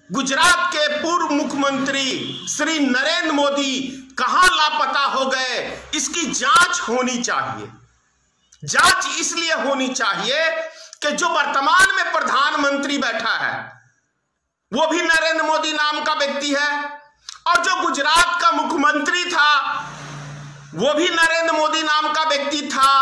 गुजरात के पूर्व मुख्यमंत्री श्री नरेंद्र मोदी कहां लापता हो गए, इसकी जांच होनी चाहिए। जांच इसलिए होनी चाहिए कि जो वर्तमान में प्रधानमंत्री बैठा है वो भी नरेंद्र मोदी नाम का व्यक्ति है, और जो गुजरात का मुख्यमंत्री था वो भी नरेंद्र मोदी नाम का व्यक्ति था।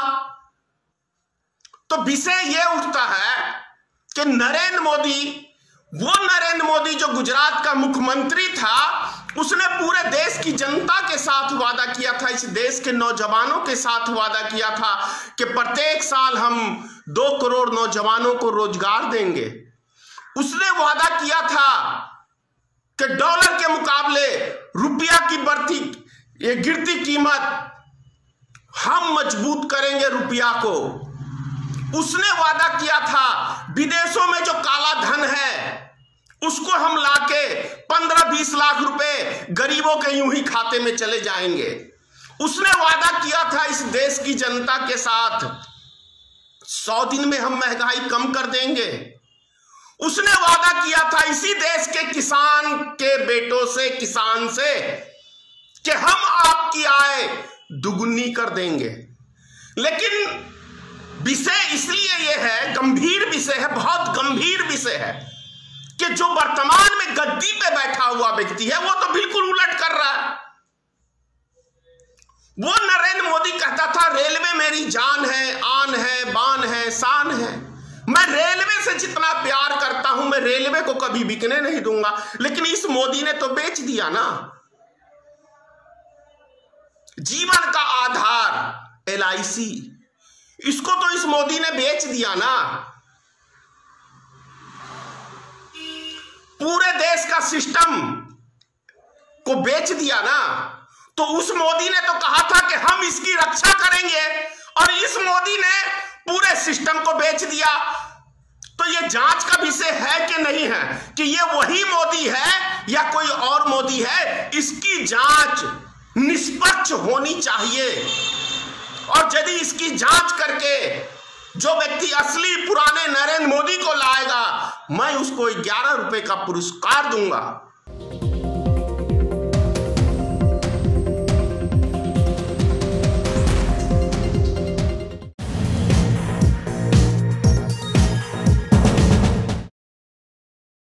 तो विषय यह उठता है कि नरेंद्र मोदी जो गुजरात का मुख्यमंत्री था, उसने पूरे देश की जनता के साथ वादा किया था, इस देश के नौजवानों के साथ वादा किया था कि प्रत्येक साल हम 2 करोड़ नौजवानों को रोजगार देंगे। उसने वादा किया था कि डॉलर के मुकाबले रुपया की गिरती कीमत हम मजबूत करेंगे रुपया को। उसने वादा किया था विदेशों में जो काला धन है उसको हम लाके 15-20 लाख रुपए गरीबों के यूं ही खाते में चले जाएंगे। उसने वादा किया था इस देश की जनता के साथ 100 दिन में हम महंगाई कम कर देंगे। उसने वादा किया था इसी देश के किसान के बेटों से, किसान से, कि हम आपकी आय दुगुनी कर देंगे। लेकिन विषय इसलिए यह है, गंभीर विषय है, बहुत गंभीर विषय है कि जो वर्तमान में गद्दी पे बैठा हुआ व्यक्ति है वो तो बिल्कुल उलट कर रहा है। वो नरेंद्र मोदी कहता था रेलवे मेरी जान है, आन है, बान है, शान है। मैं रेलवे से जितना प्यार करता हूं मैं रेलवे को कभी बिकने नहीं दूंगा। लेकिन इस मोदी ने तो बेच दिया ना। जीवन का आधार LIC, इसको तो इस मोदी ने बेच दिया ना। पूरे देश का सिस्टम को बेच दिया ना। तो उस मोदी ने तो कहा था कि हम इसकी रक्षा करेंगे, और इस मोदी ने पूरे सिस्टम को बेच दिया। तो ये जांच का विषय है कि नहीं है कि ये वही मोदी है या कोई और मोदी है, इसकी जांच निष्पक्ष होनी चाहिए। और यदि इसकी जांच करके जो व्यक्ति असली पुराने नरेंद्र मोदी को लाएगा, मैं उसको 11 रुपए का पुरस्कार दूंगा।